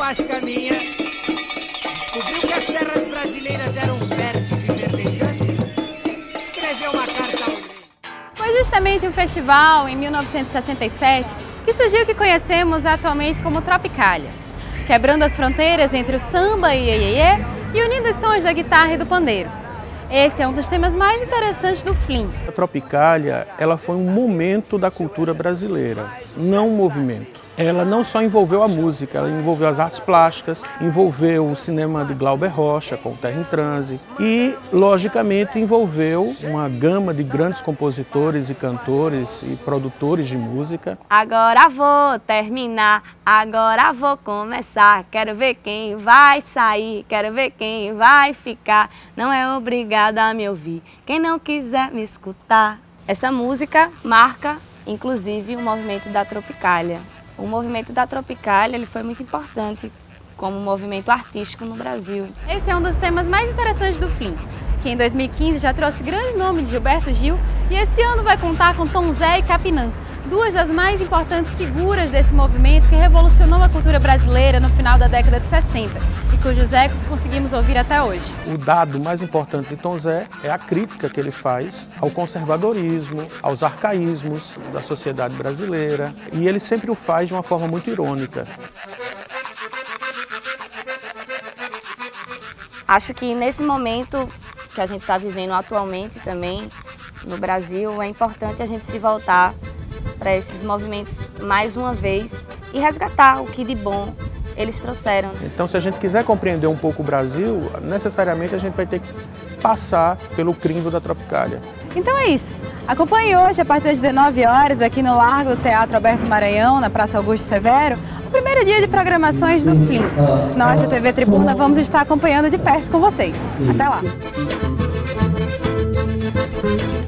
plástica minha, descobriu que as terras brasileiras eram férteis e verdejantes, escreveu uma carta ao rei. Foi justamente um festival, em 1967, que surgiu o que conhecemos atualmente como Tropicália, quebrando as fronteiras entre o samba e iê-iê e unindo os sons da guitarra e do pandeiro. Esse é um dos temas mais interessantes do Flim. A Tropicália, ela foi um momento da cultura brasileira, não um movimento. Ela não só envolveu a música, ela envolveu as artes plásticas, envolveu o cinema de Glauber Rocha, com Terra em Transe, e, logicamente, envolveu uma gama de grandes compositores e cantores e produtores de música. Agora vou terminar, agora vou começar, quero ver quem vai sair, quero ver quem vai ficar, não é obrigado a me ouvir, quem não quiser me escutar. Essa música marca, inclusive, o movimento da Tropicália. O movimento da Tropicália ele foi muito importante como movimento artístico no Brasil. Esse é um dos temas mais interessantes do Flim, que em 2015 já trouxe grande nome de Gilberto Gil e esse ano vai contar com Tom Zé e Capinã, duas das mais importantes figuras desse movimento que revolucionou a cultura brasileira no final da década de 60 e cujos ecos conseguimos ouvir até hoje. O dado mais importante de Tom Zé é a crítica que ele faz ao conservadorismo, aos arcaísmos da sociedade brasileira, e ele sempre o faz de uma forma muito irônica. Acho que nesse momento que a gente está vivendo atualmente também no Brasil, é importante a gente se voltar para esses movimentos mais uma vez e resgatar o que de bom eles trouxeram. Então, se a gente quiser compreender um pouco o Brasil, necessariamente a gente vai ter que passar pelo crivo da Tropicália. Então é isso. Acompanhe hoje, a partir das 19 horas, aqui no Largo do Teatro Alberto Maranhão, na Praça Augusto Severo, o primeiro dia de programações do Flim. Nós da TV Tribuna vamos estar acompanhando de perto com vocês. Até lá!